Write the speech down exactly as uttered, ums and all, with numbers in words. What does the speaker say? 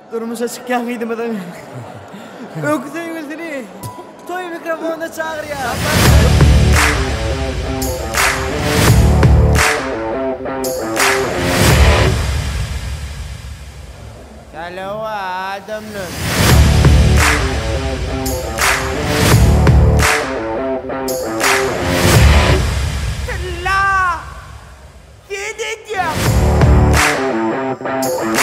Durmuşa çıkan kıydımıdan. Öküzün gülsünü. Toy mikrofonda çağır ya. Kalau adamlar. La! Gideceğim.